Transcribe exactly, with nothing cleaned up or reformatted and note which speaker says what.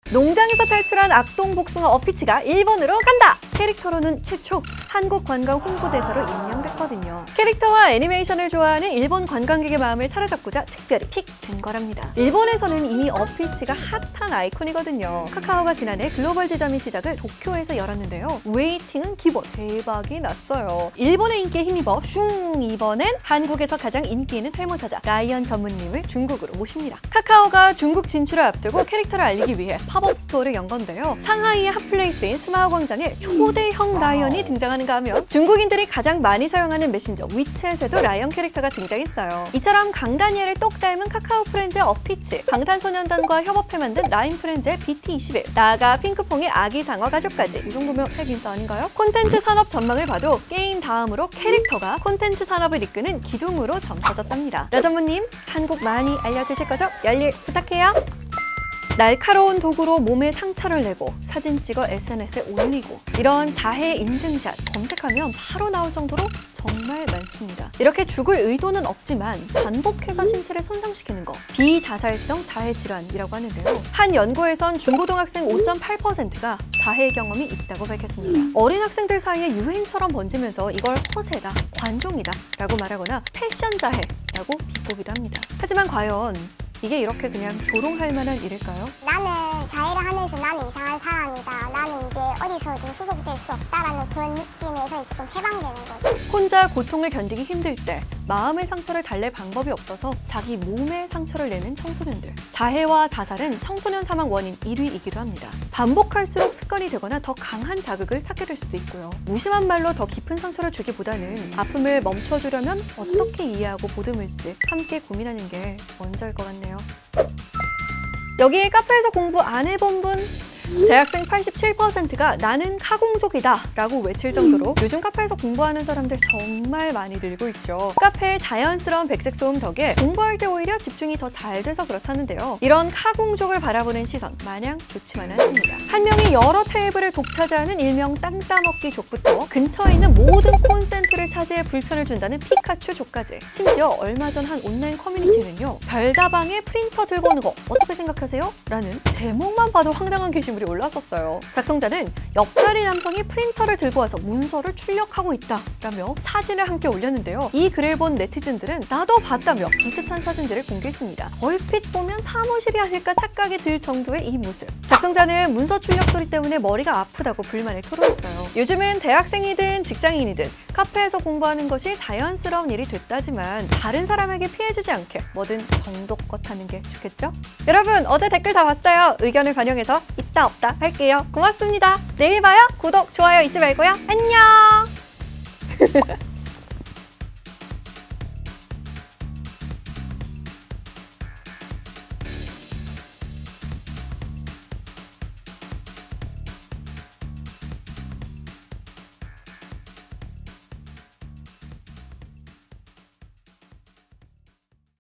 Speaker 1: 농장에서 탈출한 악동 복숭아 어피치가 일본으로 간다! 캐릭터로는 최초 한국 관광 홍보대사로 임명됐거든요. 캐릭터와 애니메이션을 좋아하는 일본 관광객의 마음을 사로잡고자 특별히 픽된 거랍니다. 일본에서는 이미 어피치가 핫한 아이콘이거든요. 카카오가 지난해 글로벌 지점인 시작을 도쿄에서 열었는데요. 웨이팅은 기본 대박이 났어요. 일본의 인기에 힘입어 슝! 이번엔 한국에서 가장 인기 있는 탈모사자 라이언 전무님을 중국으로 모십니다. 카카오가 중국 진출을 앞두고 캐릭터를 알리기 위해 팝업 스토어를 연 건데요. 상하이의 핫플레이스인 스마우 광장에 초대형 라이언이 등장하는가 하면 중국인들이 가장 많이 사용하는 메신저 위챗에도 라이언 캐릭터가 등장했어요. 이처럼 강다니엘을 똑 닮은 카카오 프렌즈의 어피치, 방탄소년단과 협업해 만든 라인 프렌즈의 비티 이십일, 나아가 핑크퐁의 아기 상어 가족까지. 이 정도면 핵인싸 아닌가요? 콘텐츠 산업 전망을 봐도 게임 다음으로 캐릭터가 콘텐츠 산업을 이끄는 기둥으로 점쳐졌답니다. 라전무님, 한국 많이 알려주실 거죠? 열일 부탁해요. 날카로운 도구로 몸에 상처를 내고 사진 찍어 에스엔에스에 올리고, 이런 자해 인증샷 검색하면 바로 나올 정도로 정말 많습니다. 이렇게 죽을 의도는 없지만 반복해서 신체를 손상시키는 거, 비자살성 자해 질환이라고 하는데요. 한 연구에선 중고등학생 오 점 팔 퍼센트가 자해 경험이 있다고 밝혔습니다. 어린 학생들 사이에 유행처럼 번지면서 이걸 허세다, 관종이다 라고 말하거나 패션 자해라고 비꼬기도 합니다. 하지만 과연 이게 이렇게 그냥 조롱할 만한 일일까요?
Speaker 2: 나는 자해를 하면서 나는 이상한 사람이다, 나는 이제 어디서든 소속될 수 없다라는 그런 느낌에서 이제 좀 해방되는 거죠.
Speaker 1: 혼자 고통을 견디기 힘들 때 마음의 상처를 달랠 방법이 없어서 자기 몸에 상처를 내는 청소년들. 자해와 자살은 청소년 사망 원인 일 위이기도 합니다. 반복할수록 습관이 되거나 더 강한 자극을 찾게 될 수도 있고요. 무심한 말로 더 깊은 상처를 주기보다는 아픔을 멈춰주려면 어떻게 이해하고 보듬을지 함께 고민하는 게 먼저일 것 같네요. 여기 카페에서 공부 안 해본 분? 대학생 팔십칠 퍼센트가 나는 카공족이다 라고 외칠 정도로 요즘 카페에서 공부하는 사람들 정말 많이 늘고 있죠. 카페의 자연스러운 백색 소음 덕에 공부할 때 오히려 집중이 더 잘 돼서 그렇다는데요. 이런 카공족을 바라보는 시선 마냥 좋지만은 않습니다. 한 명이 여러 테이블을 독차지하는 일명 땅따먹기 족부터 근처에 있는 모든 콘센트를 차지해 불편을 준다는 피카츄 족까지. 심지어 얼마 전 한 온라인 커뮤니티는요, 별다방에 프린터 들고 오는 거 어떻게 생각하세요? 라는 제목만 봐도 황당한 게시물 이 올랐었어요. 작성자는 옆자리 남성이 프린터를 들고 와서 문서를 출력하고 있다 라며 사진을 함께 올렸는데요. 이 글을 본 네티즌들은 나도 봤다며 비슷한 사진들을 공개했습니다. 얼핏 보면 사무실이 아닐까 착각이 들 정도의 이 모습. 작성자는 문서 출력 소리 때문에 머리가 아프다고 불만을 토로했어요. 요즘은 대학생이든 직장인이든 카페에서 공부하는 것이 자연스러운 일이 됐다지만 다른 사람에게 피해주지 않게 뭐든 정도껏 하는 게 좋겠죠? 여러분, 어제 댓글 다 봤어요. 의견을 반영해서 있다 없다 할게요. 고맙습니다. 내일 봐요. 구독, 좋아요 잊지 말고요. 안녕!